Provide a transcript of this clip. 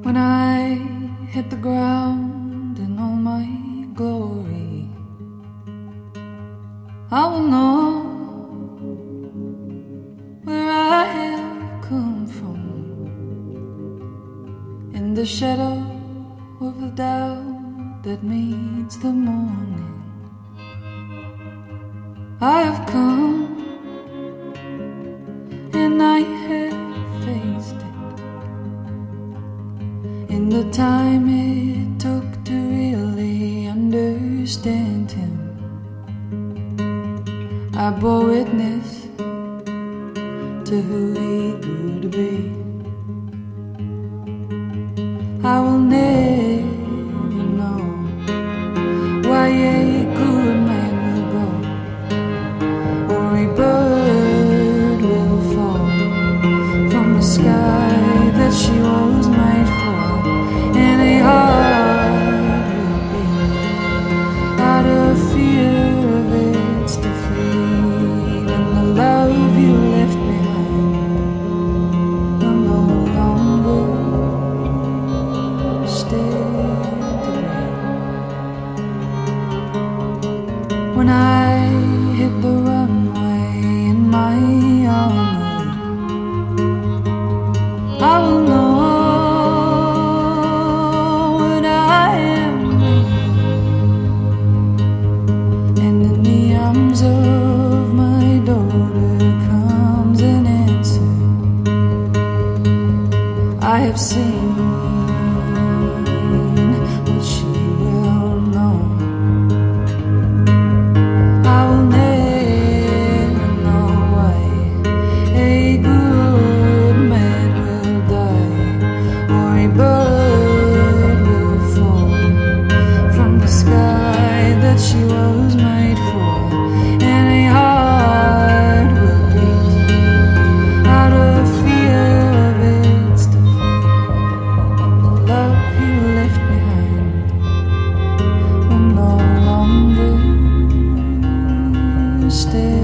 When I hit the ground in all my glory, I will know where I have come from. In the shadow of the doubt that meets the morning, I have come and I have faced it. In the time it took to really understand him, I bore witness to who he grew to be. I will never know why a good man will go, or a bird will fall from the sky that she was made for, and a heart will beat out of fear of its defeat, and the love you left behind will no longer stay to breathe. When I hit the runway in my armor, I will know what I am breathing, and in the arms of my daughter comes an answer. I have seen what she will know. I will never know why a good man will die, or a bird will fall from the sky that she was made for, and a heart will beat out of fear of its defeat, and the love you left behind will no longer stay.